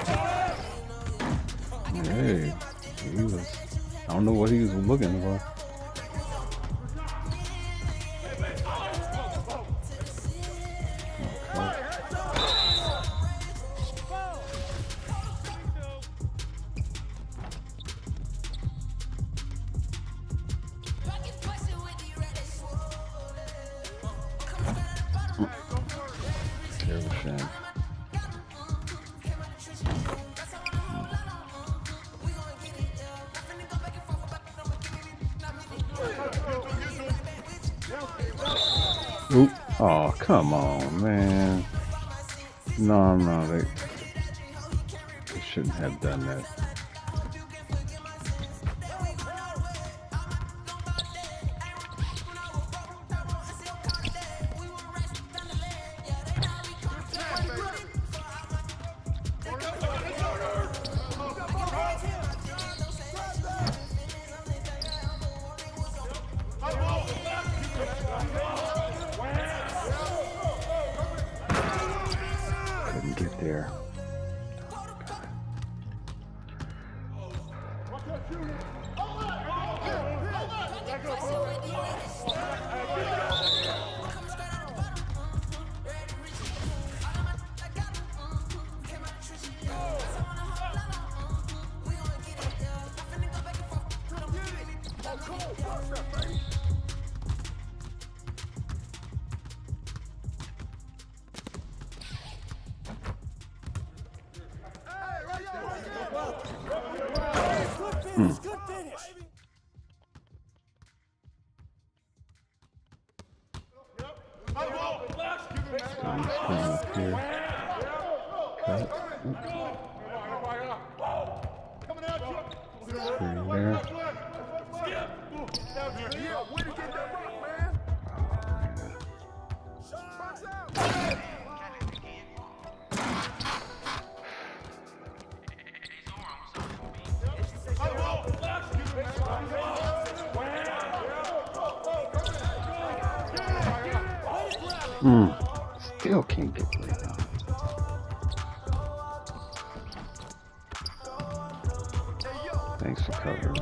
Hey, he was. I don't know what he was looking for. Terrible shame. Oop. Oh, come on, man. No, they shouldn't have done that. Couldn't get there. Up here. Cut. Screen there. Still can't get the rebound. Thanks for covering.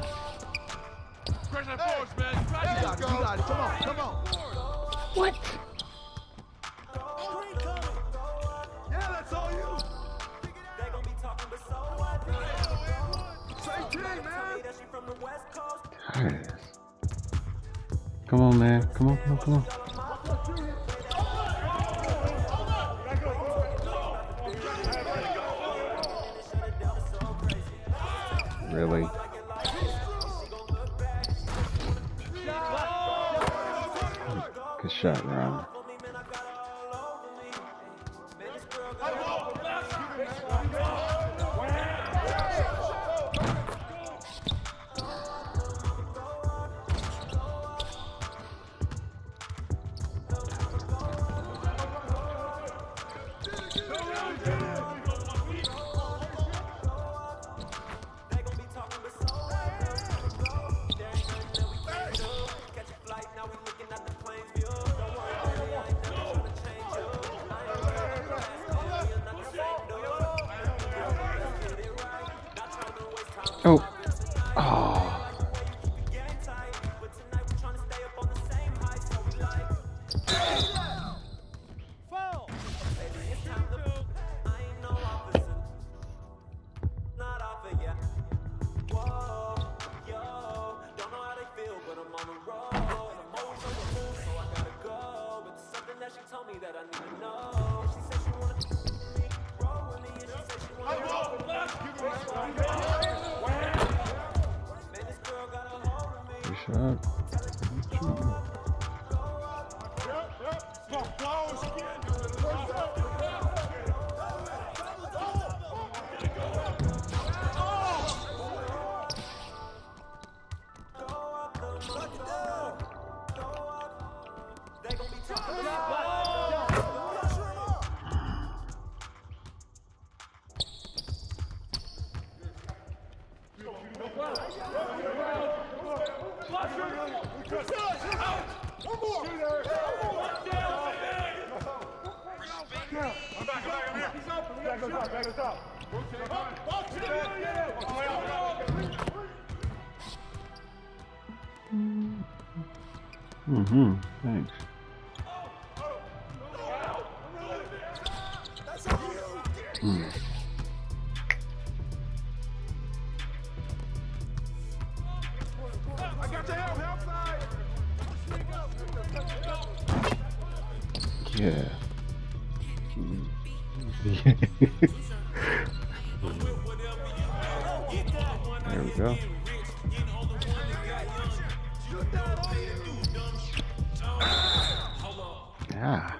Come on. What? Yeah, that's all you. Tired. Come on, man. Come on. Really? Good shot, Ron. Oh. Thanks. I got the help side. Yeah. There we go. Yeah.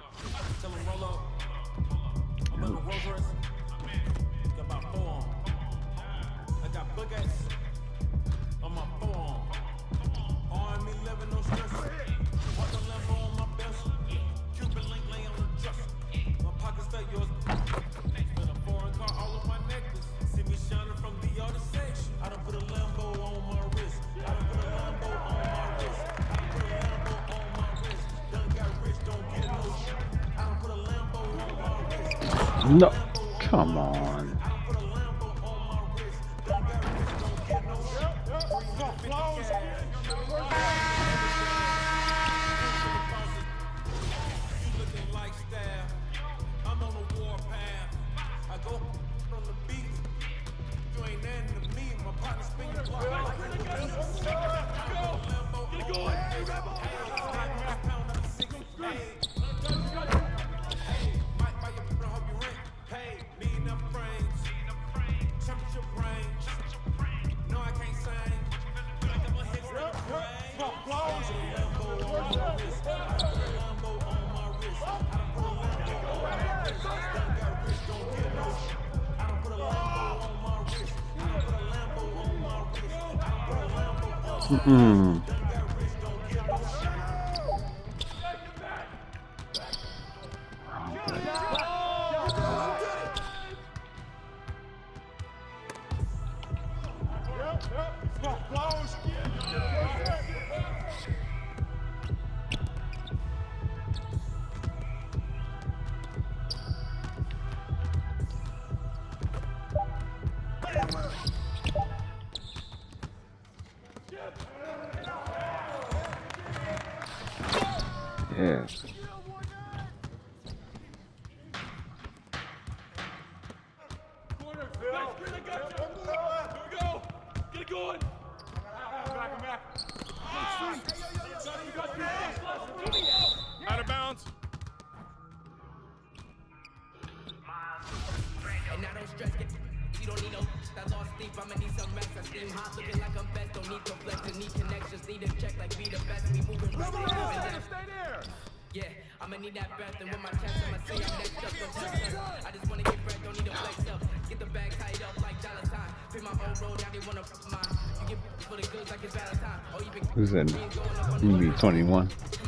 No, come on. Yeah. Out of bounds. And I don't stress it. You don't need no. I lost sleep. I'ma need some rest. I steam hot, looking like I'm best. Don't need complex. Need connections. Need a check like be the best. We moving. Stay there. Yeah, I'ma need that breath. And with my chest, I'ma say I'm next up. Don't touch us. I just wanna get bread. Don't need to flex up. Get the bag tied up like dollar sign. Pay my own road. Now they wanna fuck mine. You get for the goods like it's Valentine. Oh, you been. Who's in? You be 21.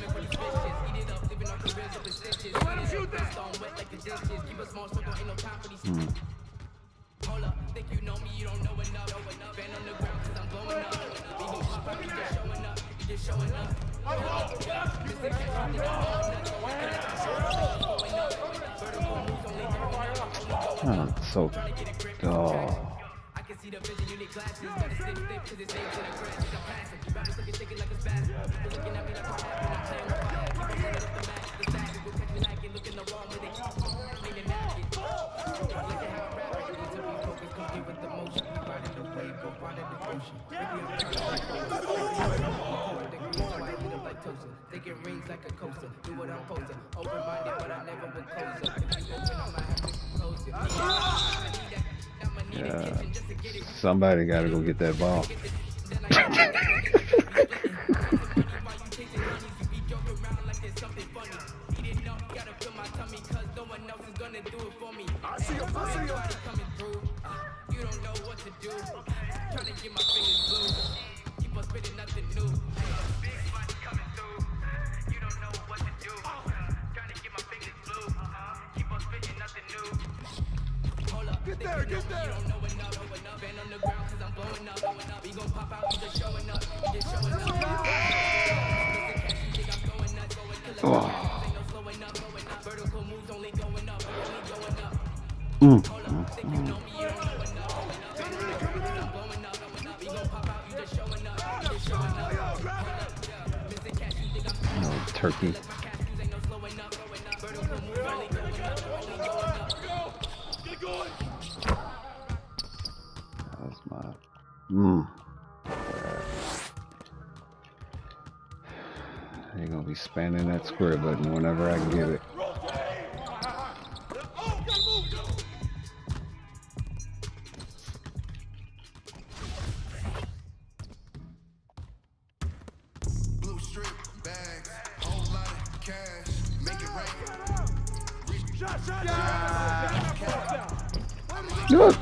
Hold up, think you know me, you don't know enough. Band on the ground cause I'm blowing up. You gon' pop up, you just showing up. You just showing up. So, oh. I can see the vision, you need glasses. Gotta stick cause it's aims in the grass. It's a passive. Rappers looking shaking like it's bad. People looking at me like I'm happy. I'm playing with fire. People running up the match. The stack will catch me lacking. Looking the wrong way. They leaning napkin. Look at how I rap. Need to be focused. Come get with the motion. We riding the wave. Go find it in the ocean. Thinking rings like a coaster. Do what I'm supposed to. Open-minded, but I never been closer. If you open, I might have to close it. Yeah. Somebody gotta go get that ball. I see you. Coming through. You don't know what to do. Trying to get my fingers blue. Keep on spitting nothing new. Big money coming through. You don't know what to do. Trying to get my fingers blue. Keep on spitting nothing new. Hold up. Get there. You don't know enough. Band on the ground cause I'm blowing up. We gon' pop out, you just showing up. You just showing up. Oh. No turkey. That was my. You're gonna be spamming that square button whenever I can get it. Blue strip bags, whole lot of cash, make it rain. Look.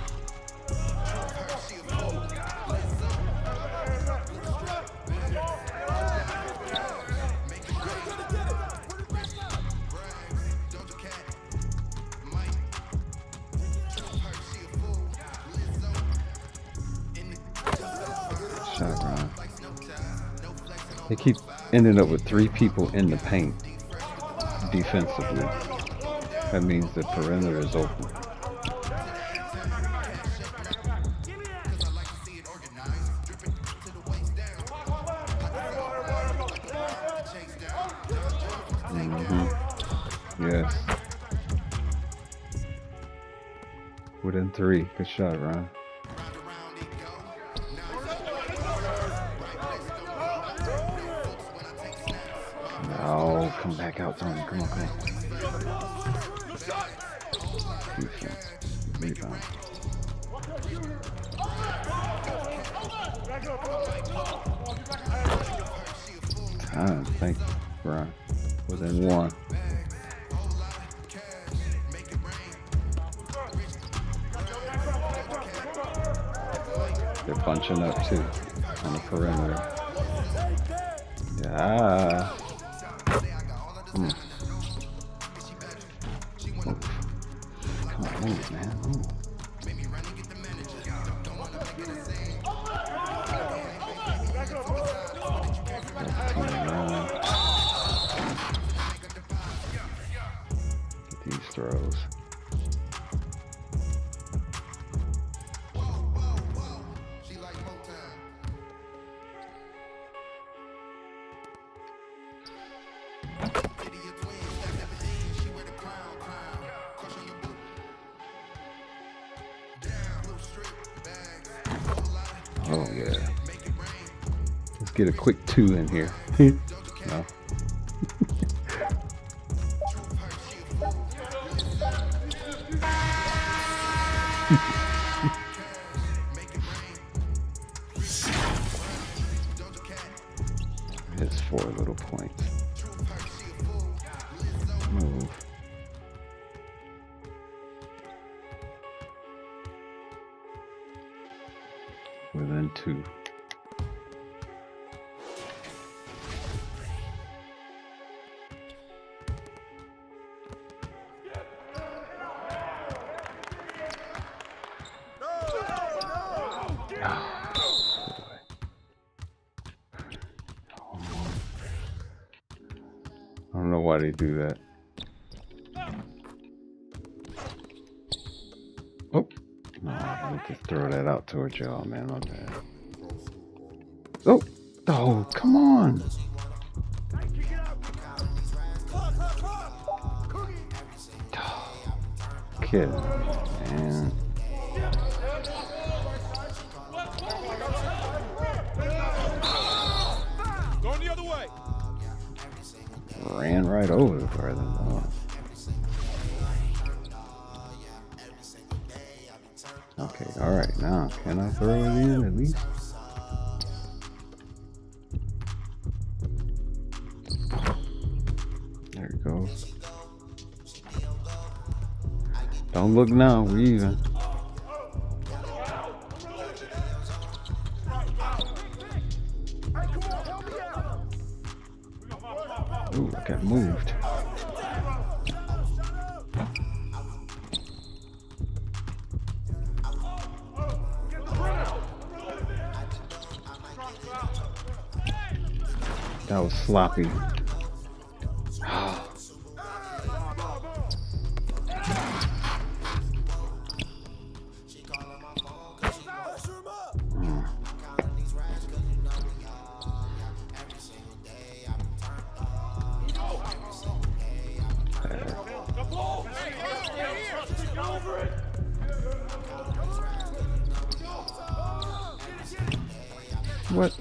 They keep ending up with 3 people in the paint defensively. That means the perimeter is open. Yes. Within 3. Good shot, Ryan. Oh, come back out, Tony. Come on, come on. Defense. Rebound. Time. Thank you, Brian. Within 1. They're bunching up too on the perimeter. Yeah. Come on, move, man. Move. Get these throws. Oh yeah. Let's get a quick 2 in here. No. It's 4 little points. Move. Within 2. I don't know why they do that. Oh, no, I need to throw that out towards y'all, man. My bad. Oh, oh, come on. Kid, man. Going the other way. Ran right over the further. Oh. Okay, all right. Now, can I throw it in at least? There it goes. Don't look now. We even. Ooh, I got moved. That was sloppy. What?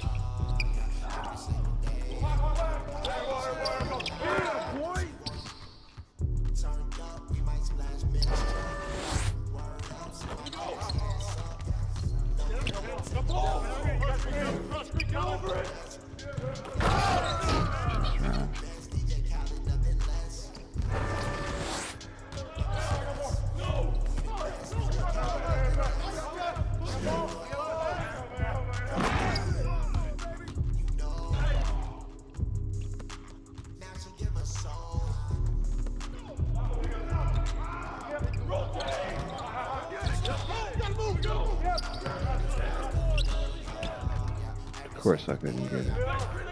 Of course I couldn't get it.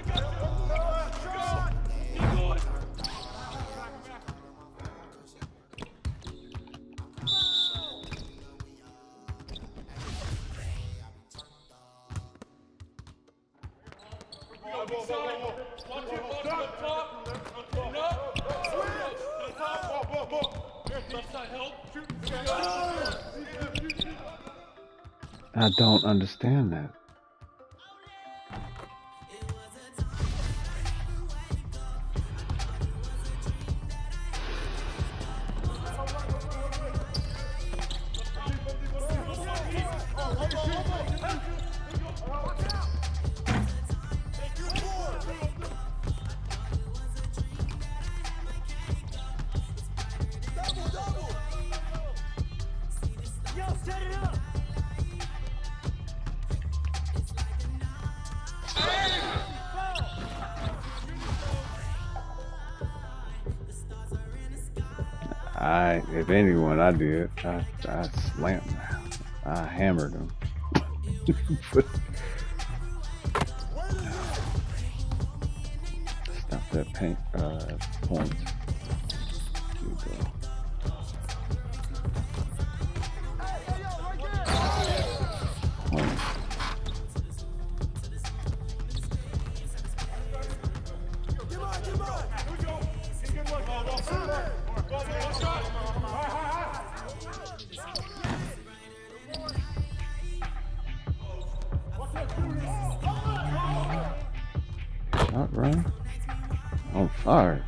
I don't understand that. If anyone, I did. I slammed him. I hammered him. Stop that point. Here we go. Point. Shot right on fire.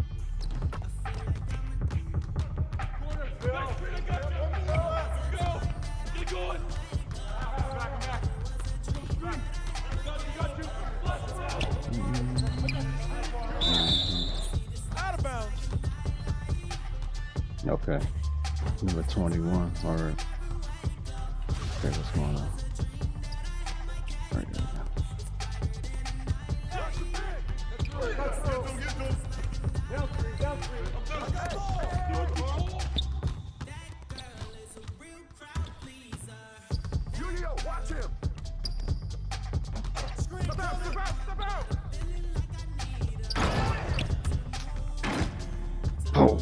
Okay, number 21. All right. Okay, what's going on? All right, there we go. Julio, watch him. Step out, step out, step out. Oh.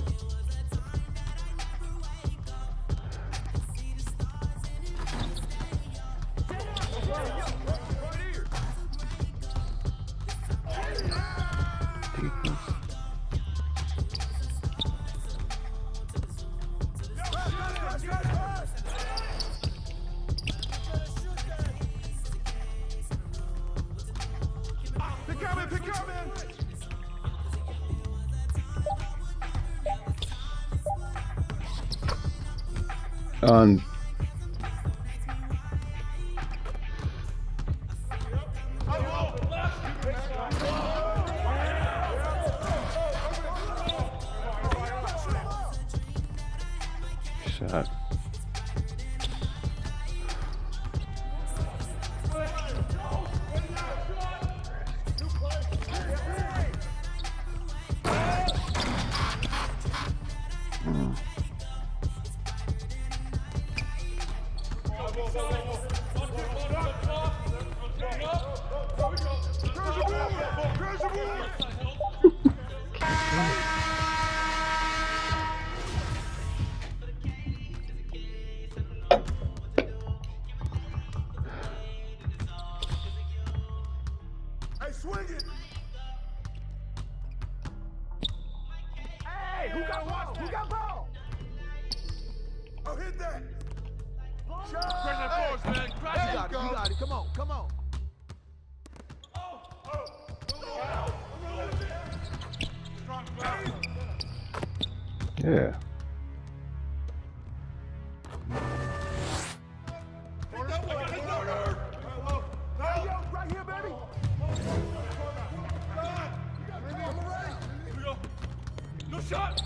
On shot. Hey, swing it. Hey, who got ball? Who got ball? Oh, hit that. Shot. You got it. Come on, come on. Yeah. Right here, baby. No shot.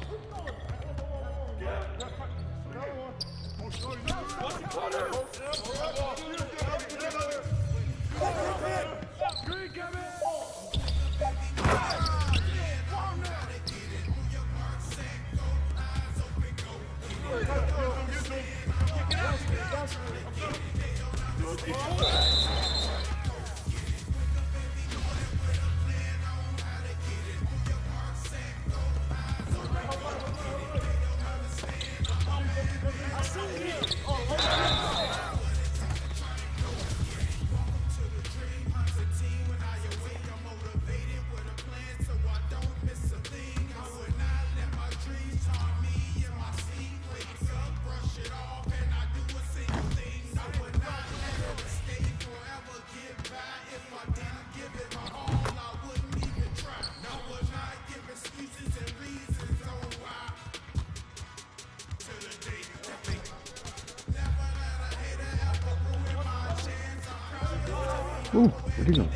Ooh, where'd he go?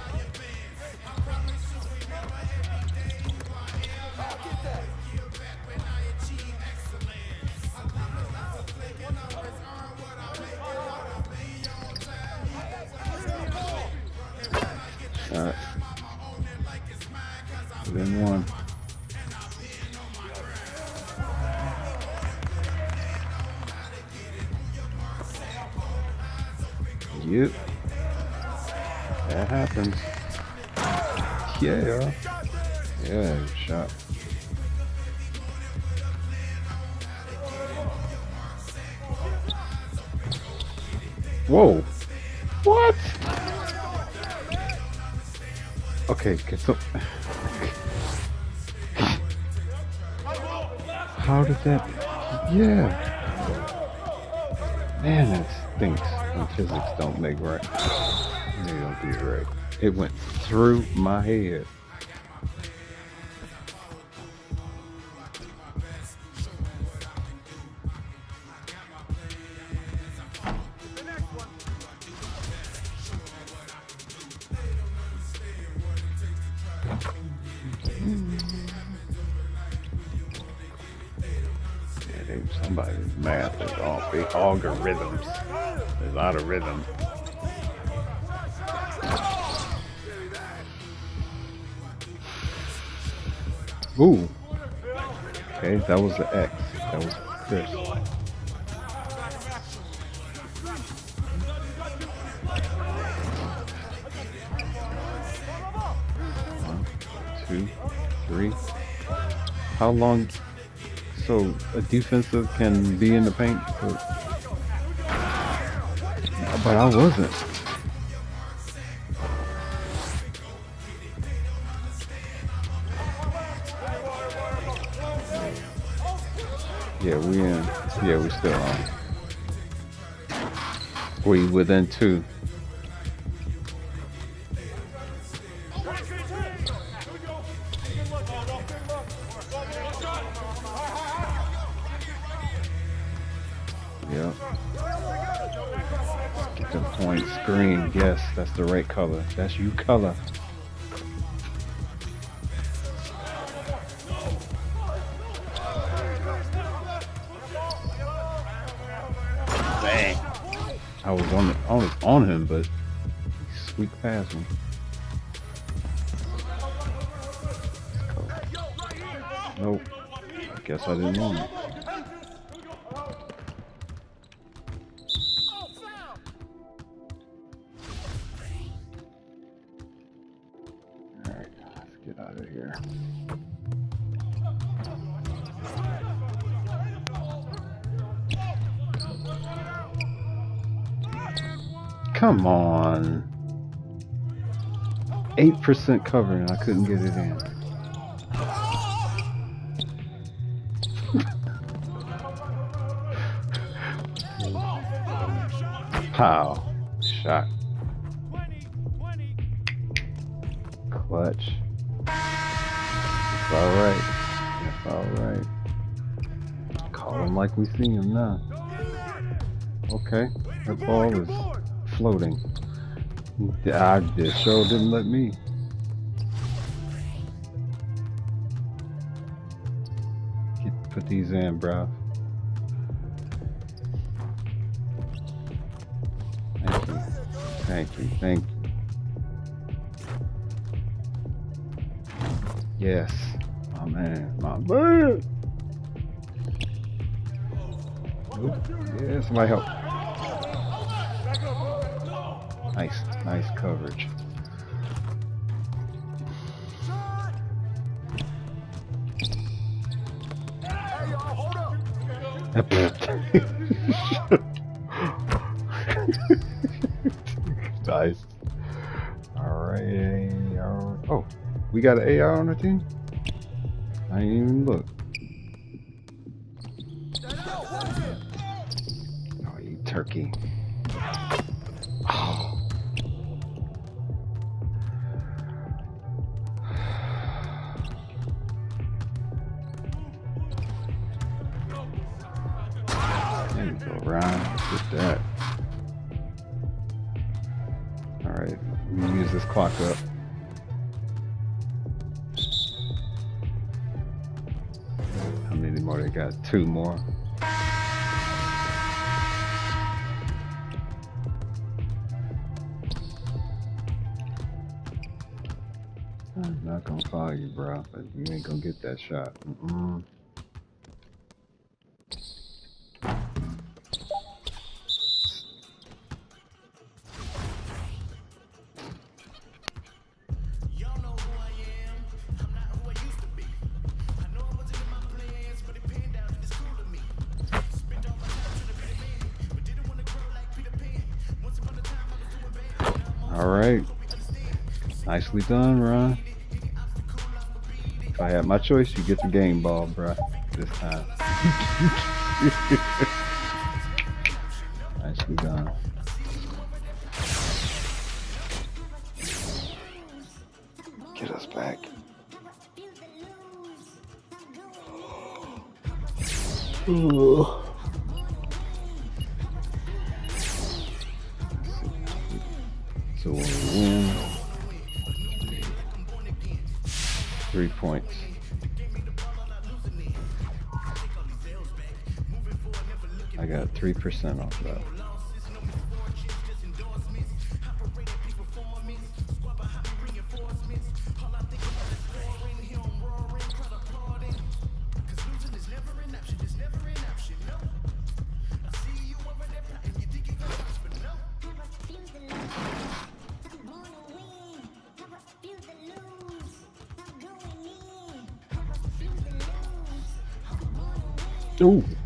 Alright. Within one. Yep. That happens. Yeah. Yeah, shot. Whoa. What? Okay, get some. How did that? Yeah. Man, that stinks when physics don't make right. They don't do it right. It went through my head. Somebody's math is off. The algorithms is out of rhythm. Ooh. Okay, that was the X. That was Chris. 1, 2, 3. How long? So a defensive can be in the paint, but I wasn't. Yeah, we in. Yeah, we still on. We within 2. Yep. Get the point screen. Yes, that's the right color. That's you color. Dang. I was on him, but he squeaked past me. Nope. I guess I didn't want it. Alright, let's get out of here. Come on. 8% cover and I couldn't get it in. Pow. Shot. Clutch. That's alright. That's alright. Call him like we see him now. Okay, that ball is floating. I just sure didn't let me. Put these in, bro. Thank you. Thank you. Thank you. Yes. My man. My man. Oop. Yeah, somebody help. Nice. Nice coverage. Nice. Alright. Oh, we got an AR on our team? I ain't even look. Oh, you turkey. Oh. There you go, Ryan. Get that. Alright, let me use this clock up. How many more they got? 2 more. I'm not gonna follow you, bro, but you ain't gonna get that shot. Alright. Nicely done, Ron. If I had my choice, you get the game ball, bruh. This time. Nicely done. Get us back. Ooh. So when we win, 3 points. I got 3% off that. Ooh.